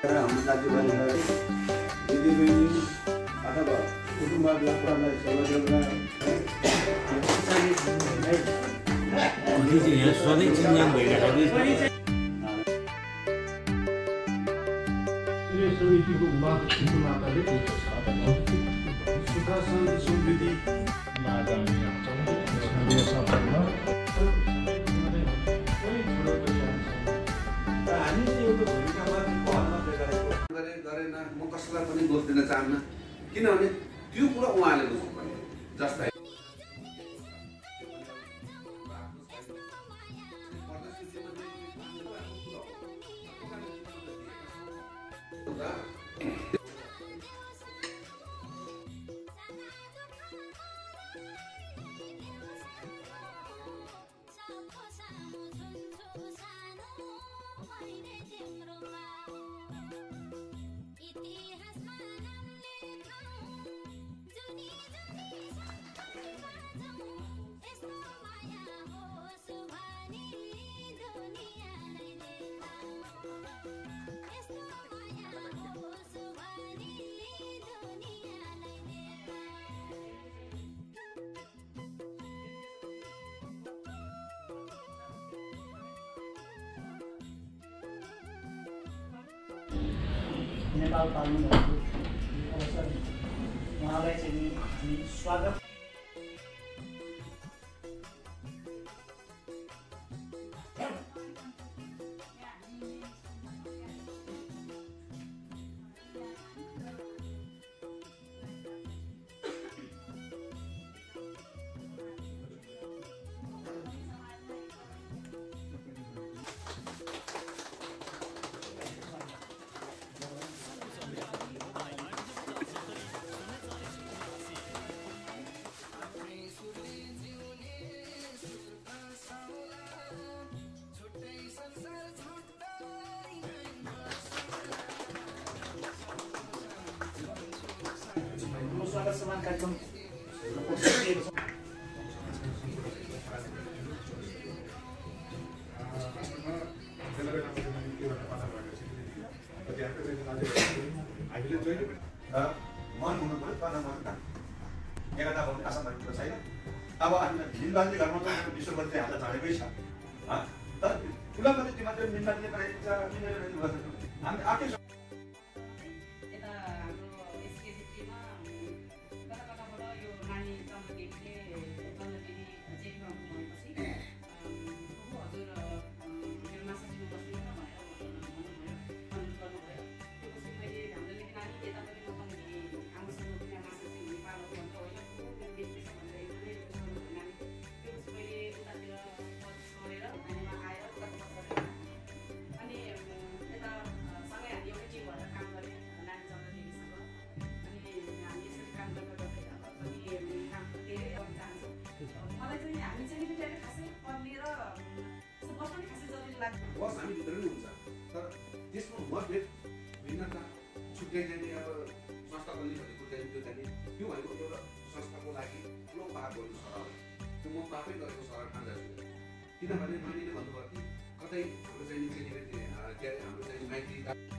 हाम्रो दाजुभाइहरूलाई दिदीबहिनी अथवा कुटुम्बलाई सेवा गर्न यहाँ सधैँ चिन्जान भइरहेको समितिको उपाध्यक्षको नाताले सुख शान्ति समृद्धिमा हामी गरेन म कसैलाई पनि दोष दिन चाहन्न किनभने त्यो कुरा उहाँले बुझ्नुपर्ने जस्तै नेपाल पार्नुको अवसर उहाँलाई चाहिँ हामी स्वागत स्वागत सम्मान कार्यक्रम मन हुनु पर्यो तर मन एकता भन्ने आशा भएको छैन। अब हामीलाई भिनबाजी घरमा त विश्वभर चाहिँ हाल्दा छाडेकै छ तर ठुला मात्रै त्यो मात्रै मिनबाजीले गरेको छ हामी आफै बस हामी भित्र नै हुन्छ तर त्यसको मतभेद भिन्नता छुट्याइ जाने अब संस्थाको निम्ति छुट्याइ त्यो जाने त्यो भनेको एउटा संस्थाको लागि ठुलो पाप गर्नु सरल त्यो म पापै गरेको सरल ठान्दैछु किनभने मैले भन्नुभयो कि कतै हाम्रो चाहिँ चेलीबेटी के अरे हाम्रो चाहिँ माइती